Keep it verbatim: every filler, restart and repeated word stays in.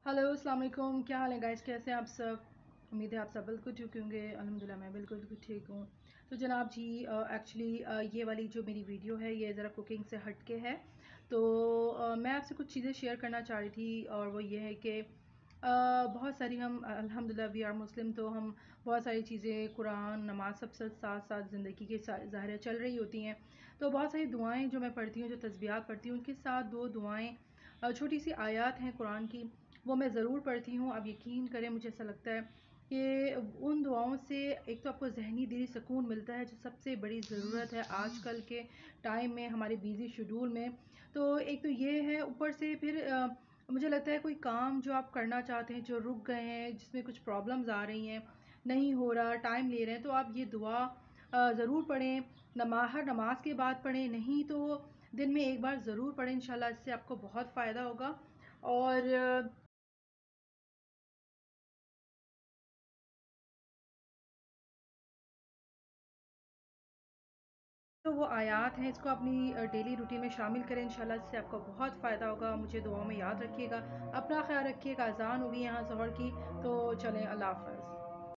Hello अस्सलाम वालेकुम, क्या हाल है गाइस? कैसे हैं आप सब? उम्मीद है आप सब बिल्कुल ठीक होंगे। अल्हम्दुलिल्लाह मैं बिल्कुल बिल्कुल ठीक हूँ। तो जनाब जी, एक्चुअली ये वाली जो मेरी वीडियो है ये ज़रा कुकिंग से हट के है। तो uh, मैं आपसे कुछ चीज़ें शेयर करना चाह रही थी, और वो ये है कि uh, बहुत सारी हम अल्हम्दुलिल्लाह वी आर मुस्लिम, तो हम बहुत सारी चीज़ें कुरान नमाज सब साथ साथ ज़िंदगी के ज़ाहिर चल रही होती हैं। तो बहुत सारी दुआएँ जो मैं पढ़ती हूँ, जो तस्बीहात पढ़ती हूँ, उनके साथ दो दुआएँ, छोटी सी आयत हैं कुरान की, वो मैं ज़रूर पढ़ती हूँ। आप यकीन करें, मुझे ऐसा लगता है कि उन दुआओं से एक तो आपको ज़हनी दिली सुकून मिलता है, जो सबसे बड़ी ज़रूरत है आजकल के टाइम में, हमारे बिज़ी शेड्यूल में। तो एक तो ये है, ऊपर से फिर आ, मुझे लगता है कोई काम जो आप करना चाहते हैं, जो रुक गए हैं, जिसमें कुछ प्रॉब्लम्स आ रही हैं, नहीं हो रहा, टाइम ले रहे हैं, तो आप ये दुआ ज़रूर पढ़ें। नमा हर नमाज के बाद पढ़ें, नहीं तो दिन में एक बार ज़रूर पढ़ें। इंशाल्लाह इससे आपको बहुत फ़ायदा होगा। और तो वो आयात हैं, इसको अपनी डेली रूटीन में शामिल करें। इंशाल्लाह इससे आपको बहुत फ़ायदा होगा। मुझे दुआओं में याद रखिएगा। अपना ख्याल रखिएगा। अज़ान होगी यहाँ ज़ोहर की, तो चलें, अल्लाह हाफ़िज़।